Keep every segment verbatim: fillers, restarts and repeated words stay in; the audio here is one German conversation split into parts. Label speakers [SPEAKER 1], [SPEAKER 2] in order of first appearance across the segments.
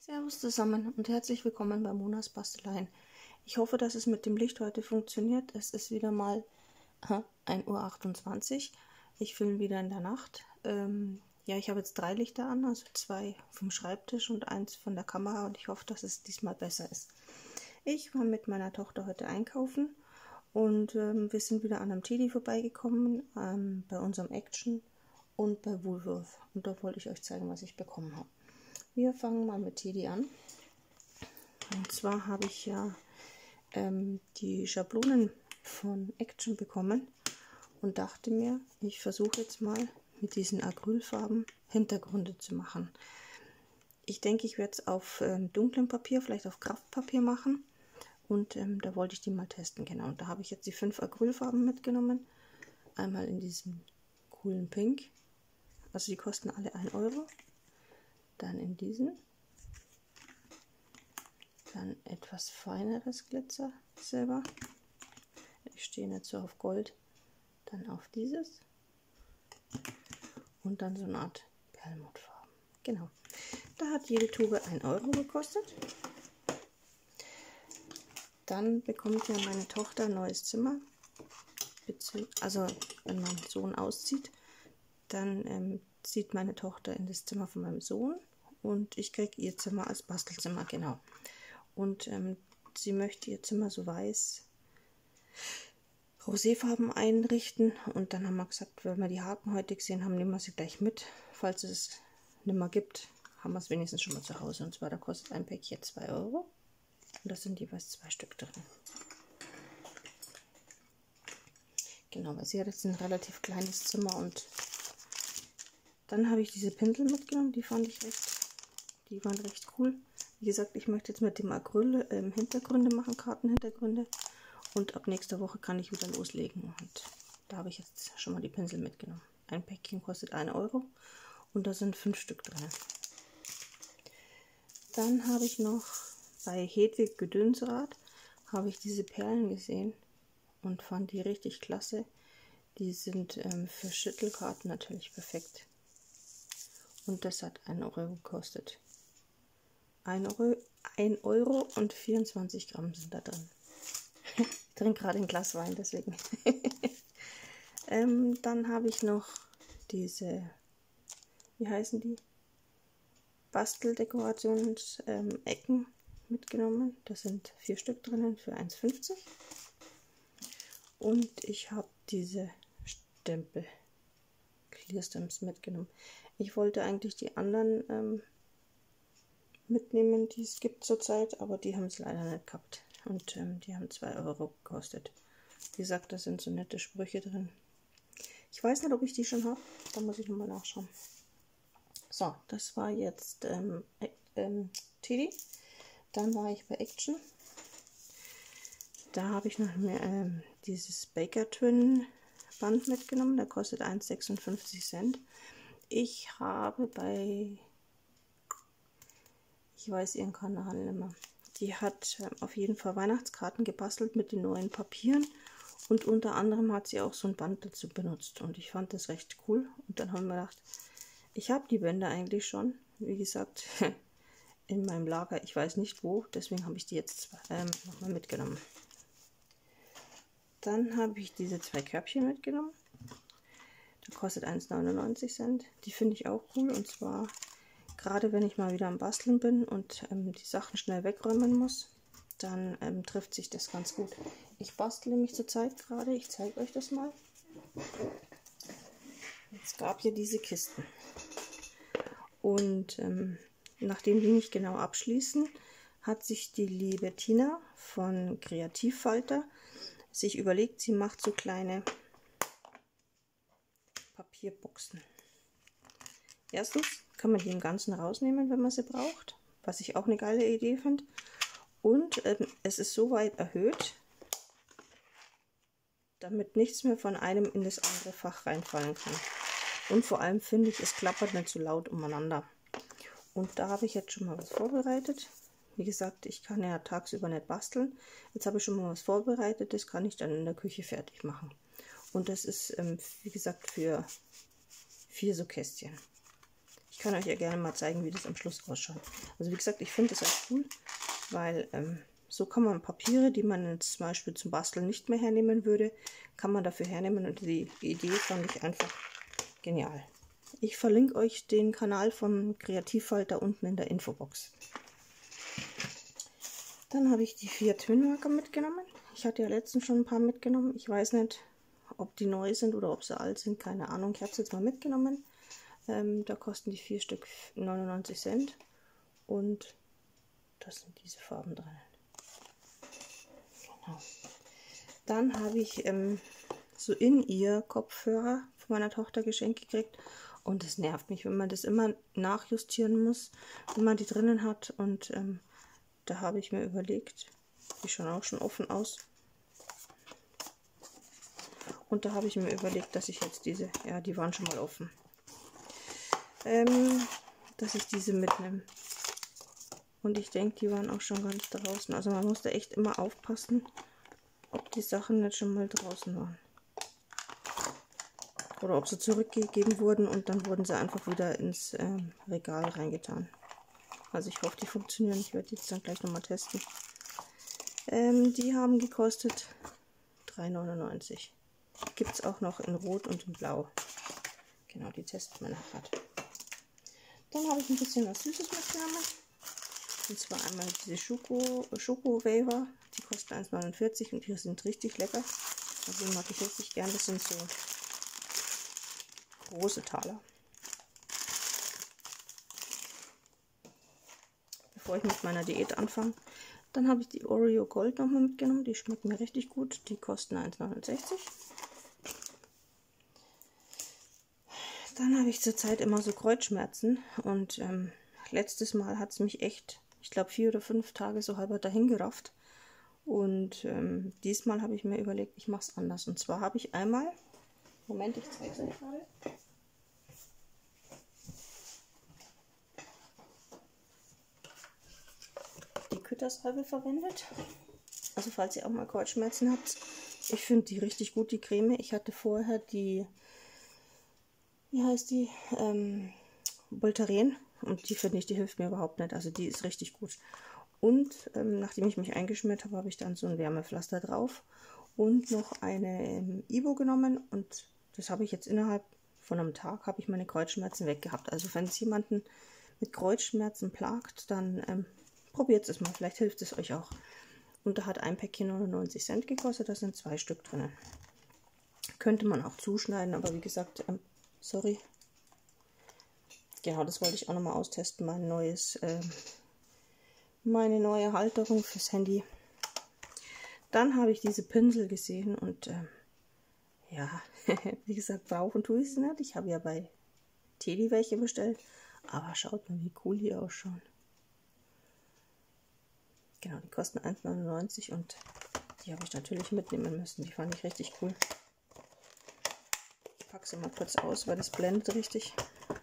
[SPEAKER 1] Servus zusammen und herzlich willkommen bei Monas Basteleien. Ich hoffe, dass es mit dem Licht heute funktioniert. Es ist wieder mal ein Uhr achtundzwanzig. Ich filme wieder in der Nacht. Ähm, ja, ich habe jetzt drei Lichter an, also zwei vom Schreibtisch und eins von der Kamera, und ich hoffe, dass es diesmal besser ist. Ich war mit meiner Tochter heute einkaufen und ähm, wir sind wieder an einem Teddy vorbeigekommen, ähm, bei unserem Action und bei Woolworth. Und da wollte ich euch zeigen, was ich bekommen habe. Wir fangen mal mit Teddy an. Und zwar habe ich ja ähm, die Schablonen von Action bekommen und dachte mir, ich versuche jetzt mal mit diesen Acrylfarben Hintergründe zu machen. Ich denke, ich werde es auf ähm, dunklem Papier, vielleicht auf Kraftpapier machen, und ähm, da wollte ich die mal testen. Genau, und da habe ich jetzt die fünf Acrylfarben mitgenommen. Einmal in diesem coolen Pink, also die kosten alle ein Euro. Dann in diesen, dann etwas feineres Glitzer Silber. Ich stehe nicht so auf Gold. Dann auf dieses und dann so eine Art Perlmuttfarben. Genau. Da hat jede Tube ein Euro gekostet. Dann bekommt ja meine Tochter ein neues Zimmer. Also wenn mein Sohn auszieht, dann ähm, zieht meine Tochter in das Zimmer von meinem Sohn. Und ich kriege ihr Zimmer als Bastelzimmer, genau. Und ähm, sie möchte ihr Zimmer so weiß roséfarben einrichten. Und dann haben wir gesagt, wenn wir die Haken heute gesehen haben, nehmen wir sie gleich mit. Falls es nicht mehr gibt, haben wir es wenigstens schon mal zu Hause. Und zwar, da kostet ein Päckchen zwei Euro. Und das sind jeweils zwei Stück drin. Genau, weil sie hat jetzt ein relativ kleines Zimmer. Und dann habe ich diese Pinsel mitgenommen, die fand ich recht Die waren recht cool. Wie gesagt, ich möchte jetzt mit dem Acryl ähm, Hintergründe machen, Kartenhintergründe. Und ab nächster Woche kann ich wieder loslegen. Und da habe ich jetzt schon mal die Pinsel mitgenommen. Ein Päckchen kostet ein Euro und da sind fünf Stück drin. Dann habe ich noch bei Hedwig Gedönsrad habe ich diese Perlen gesehen und fand die richtig klasse. Die sind ähm, für Schüttelkarten natürlich perfekt. Und das hat ein Euro gekostet. ein Euro, ein Euro und vierundzwanzig Gramm sind da drin. Ich trinke gerade ein Glas Wein, deswegen. ähm, dann habe ich noch diese, wie heißen die? Basteldekorations-Ecken ähm, mitgenommen. Da sind vier Stück drinnen für eins fünfzig. Und ich habe diese Stempel Clear Stamps mitgenommen. Ich wollte eigentlich die anderen ähm, mitnehmen, die es gibt zurzeit, aber die haben es leider nicht gehabt. Und ähm, die haben zwei Euro gekostet. Wie gesagt, da sind so nette Sprüche drin. Ich weiß nicht, ob ich die schon habe. Da muss ich nochmal nachschauen. So, das war jetzt ähm, ähm, Teddy. Dann war ich bei Action. Da habe ich noch mehr, ähm, dieses Baker Twin Band mitgenommen. Der kostet eins sechsundfünfzig Cent. Ich habe bei, ich weiß ihren Kanal nicht mehr. Die hat äh, auf jeden Fall Weihnachtskarten gebastelt mit den neuen Papieren. Und unter anderem hat sie auch so ein Band dazu benutzt. Und ich fand das recht cool. Und dann haben wir gedacht, ich habe die Bänder eigentlich schon. Wie gesagt, in meinem Lager, ich weiß nicht wo. Deswegen habe ich die jetzt ähm, nochmal mitgenommen. Dann habe ich diese zwei Körbchen mitgenommen. Da kostet eins neunundneunzig Cent. Die finde ich auch cool. Und zwar, gerade wenn ich mal wieder am Basteln bin und ähm, die Sachen schnell wegräumen muss, dann ähm, trifft sich das ganz gut. Ich bastle mich zurzeit gerade. Ich zeige euch das mal. Es gab hier diese Kisten. Und ähm, nachdem die nicht genau abschließen, hat sich die liebe Tina von Kreativfalter sich überlegt, sie macht so kleine Papierboxen. Erstens kann man die im Ganzen rausnehmen, wenn man sie braucht, was ich auch eine geile Idee finde. Und ähm, es ist so weit erhöht, damit nichts mehr von einem in das andere Fach reinfallen kann. Und vor allem finde ich, es klappert nicht so laut umeinander. Und da habe ich jetzt schon mal was vorbereitet. Wie gesagt, ich kann ja tagsüber nicht basteln. Jetzt habe ich schon mal was vorbereitet, das kann ich dann in der Küche fertig machen. Und das ist, ähm, wie gesagt, für vier so Kästchen. Ich kann euch ja gerne mal zeigen, wie das am Schluss ausschaut. Also wie gesagt, ich finde das auch cool, weil ähm, so kann man Papiere, die man jetzt zum Beispiel zum Basteln nicht mehr hernehmen würde, kann man dafür hernehmen. Und die Idee fand ich einfach genial. Ich verlinke euch den Kanal vom Kreativfalter unten in der Infobox. Dann habe ich die vier Twinmarker mitgenommen. Ich hatte ja letztens schon ein paar mitgenommen. Ich weiß nicht, ob die neu sind oder ob sie alt sind. Keine Ahnung. Ich habe sie jetzt mal mitgenommen. Ähm, da kosten die vier Stück neunundneunzig Cent. Und das sind diese Farben drin. Genau. Dann habe ich ähm, so in ihr Kopfhörer von meiner Tochter geschenkt gekriegt. Und es nervt mich, wenn man das immer nachjustieren muss, wenn man die drinnen hat. Und ähm, da habe ich mir überlegt, die schauen auch schon offen aus. Und da habe ich mir überlegt, dass ich jetzt diese, ja, die waren schon mal offen, ähm, dass ich diese mitnehme. Und ich denke, die waren auch schon ganz draußen. Also man muss da echt immer aufpassen, ob die Sachen nicht schon mal draußen waren. Oder ob sie zurückgegeben wurden und dann wurden sie einfach wieder ins ähm, Regal reingetan. Also ich hoffe, die funktionieren. Ich werde die jetzt dann gleich nochmal testen. Ähm, die haben gekostet drei neunundneunzig. Gibt es auch noch in Rot und in Blau. Genau, die testen wir nachher. Dann habe ich ein bisschen was Süßes mitgenommen. Und zwar einmal diese Schoko, Schoko Wafer. Die kosten eins neunundvierzig und die sind richtig lecker. Also die mag ich richtig gern. Das sind so große Taler. Bevor ich mit meiner Diät anfange. Dann habe ich die Oreo Gold nochmal mitgenommen. Die schmecken mir richtig gut. Die kosten eins neunundsechzig. Dann habe ich zurzeit immer so Kreuzschmerzen. Und ähm, letztes Mal hat es mich echt, ich glaube, vier oder fünf Tage so halber dahin gerafft. Und ähm, diesmal habe ich mir überlegt, ich mache es anders. Und zwar habe ich einmal, Moment, ich zeige es euch gerade. Küttersalbe verwendet. Also falls ihr auch mal Kreuzschmerzen habt. Ich finde die richtig gut, die Creme. Ich hatte vorher die, wie heißt die, ähm, Voltaren. Und die finde ich, die hilft mir überhaupt nicht. Also die ist richtig gut. Und ähm, nachdem ich mich eingeschmiert habe, habe ich dann so ein Wärmepflaster drauf. Und noch eine ähm, Ibo genommen. Und das habe ich jetzt innerhalb von einem Tag, habe ich meine Kreuzschmerzen weggehabt. Also wenn es jemanden mit Kreuzschmerzen plagt, dann ähm, probiert es mal, vielleicht hilft es euch auch. Und da hat ein Päckchen neunundneunzig Cent gekostet, da sind zwei Stück drin. Könnte man auch zuschneiden, aber wie gesagt, ähm, sorry. Genau, das wollte ich auch nochmal austesten, mein neues, ähm, meine neue Halterung fürs Handy. Dann habe ich diese Pinsel gesehen und ähm, ja, wie gesagt, brauchen tue ich sie nicht. Ich habe ja bei Teddy welche bestellt, aber schaut mal, wie cool die ausschauen. Genau, die kosten eins neunundneunzig und die habe ich natürlich mitnehmen müssen. Die fand ich richtig cool. Ich packe sie mal kurz aus, weil das blendet richtig.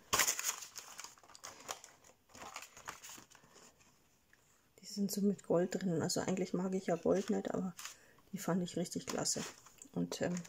[SPEAKER 1] Die sind so mit Gold drin. Also eigentlich mag ich ja Gold nicht, aber die fand ich richtig klasse. Und ähm,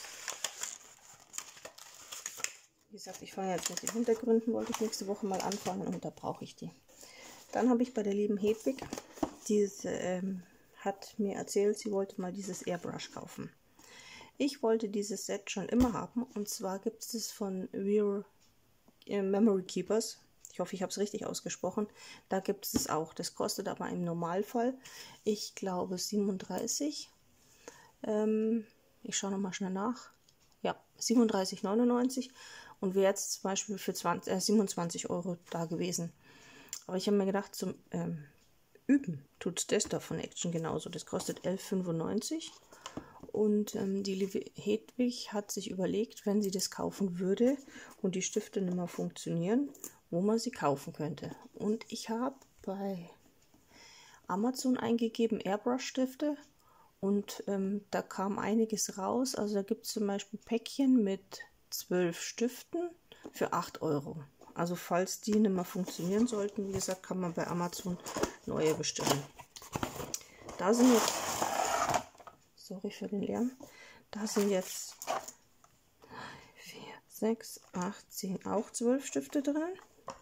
[SPEAKER 1] wie gesagt, ich fange jetzt mit den Hintergründen, wollte ich nächste Woche mal anfangen und da brauche ich die. Dann habe ich bei der lieben Hedwig, diese ähm, hat mir erzählt, sie wollte mal dieses Airbrush kaufen. Ich wollte dieses Set schon immer haben und zwar gibt es von We're äh, Memory Keepers. Ich hoffe, ich habe es richtig ausgesprochen. Da gibt es es auch. Das kostet aber im Normalfall, ich glaube, siebenunddreißig. Ähm, ich schaue nochmal schnell nach. Ja, siebenunddreißig neunundneunzig und wäre jetzt zum Beispiel für zwanzig, äh, siebenundzwanzig Euro da gewesen. Aber ich habe mir gedacht, zum ähm, Üben tut das da von Action genauso. Das kostet elf fünfundneunzig. Und ähm, die liebe Hedwig hat sich überlegt, wenn sie das kaufen würde und die Stifte nicht mehr funktionieren, wo man sie kaufen könnte. Und ich habe bei Amazon eingegeben Airbrush-Stifte und ähm, da kam einiges raus. Also da gibt es zum Beispiel Päckchen mit zwölf Stiften für acht Euro. Also falls die nicht mehr funktionieren sollten, wie gesagt, kann man bei Amazon neue bestellen. Da sind jetzt, sorry für den Lärm, da sind jetzt vier, sechs, acht, zehn, auch zwölf Stifte drin.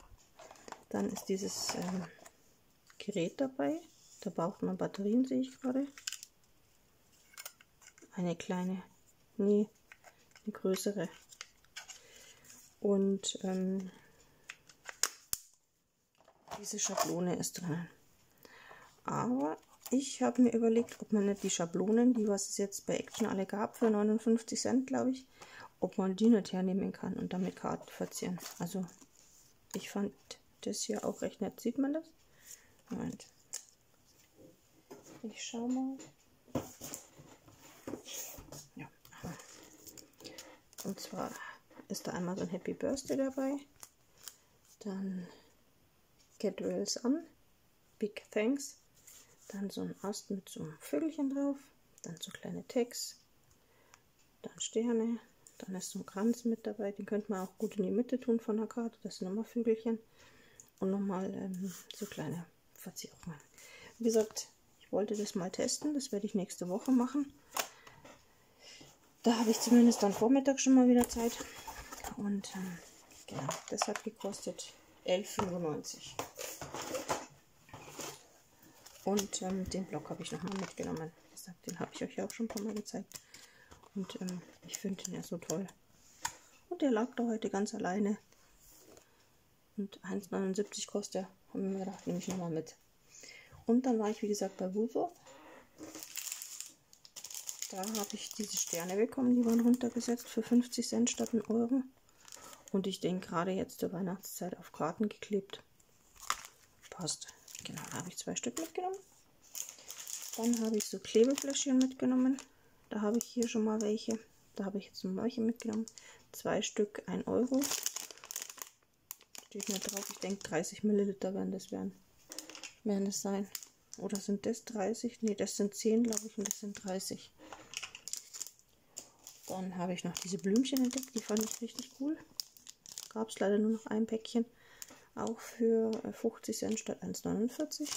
[SPEAKER 1] Dann ist dieses ähm, Gerät dabei. Da braucht man Batterien, sehe ich gerade. Eine kleine, nee, eine größere. Und ähm, diese Schablone ist drin. Aber ich habe mir überlegt, ob man nicht die Schablonen, die was es jetzt bei Action alle gab, für neunundfünfzig Cent, glaube ich, ob man die nicht hernehmen kann und damit Karten verzieren. Also ich fand das hier auch recht nett. Sieht man das? Moment. Ich schau mal. Ja. Und zwar ist da einmal so ein Happy Birthday dabei. Dann Get Well Sun, Big Thanks. Dann so ein Ast mit so einem Vögelchen drauf. Dann so kleine Tags. Dann Sterne. Dann ist so ein Kranz mit dabei. Den könnte man auch gut in die Mitte tun von der Karte. Das sind nochmal Vögelchen. Und nochmal ähm, so kleine Verzierungen. Wie gesagt, ich wollte das mal testen. Das werde ich nächste Woche machen. Da habe ich zumindest dann Vormittag schon mal wieder Zeit. Und ähm, genau, das hat gekostet elf fünfundneunzig. Und ähm, den Block habe ich nochmal mitgenommen. Wie gesagt, den habe ich euch ja auch schon ein paar Mal gezeigt. Und ähm, ich finde den ja so toll. Und der lag da heute ganz alleine. Und eins neunundsiebzig kostet er. Haben wir mir gedacht, nehme ich nochmal mit. Und dann war ich, wie gesagt, bei Woolworth. Da habe ich diese Sterne bekommen, die waren runtergesetzt für fünfzig Cent statt einen Euro. Und ich denke, gerade jetzt zur Weihnachtszeit auf Karten geklebt. Passt. Genau, da habe ich zwei Stück mitgenommen. Dann habe ich so Klebefläschchen mitgenommen. Da habe ich hier schon mal welche. Da habe ich jetzt ein welche mitgenommen. Zwei Stück, ein Euro. Steht nicht drauf. Ich denke, dreißig Milliliter werden das werden. Werden es sein. Oder sind das dreißig? Ne, das sind zehn, glaube ich, und das sind dreißig. Dann habe ich noch diese Blümchen entdeckt. Die fand ich richtig cool. Gab es leider nur noch ein Päckchen. Auch für fünfzig Cent statt eins neunundvierzig.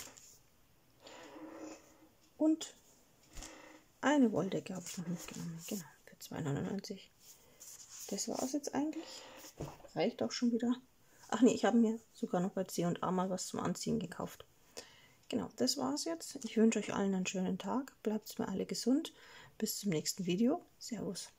[SPEAKER 1] Und eine Wolldecke habe ich noch mitgenommen. Genau, für zwei neunundneunzig. Das war es jetzt eigentlich. Reicht auch schon wieder. Ach nee, ich habe mir sogar noch bei C und A mal was zum Anziehen gekauft. Genau, das war's jetzt. Ich wünsche euch allen einen schönen Tag. Bleibt mir alle gesund. Bis zum nächsten Video. Servus.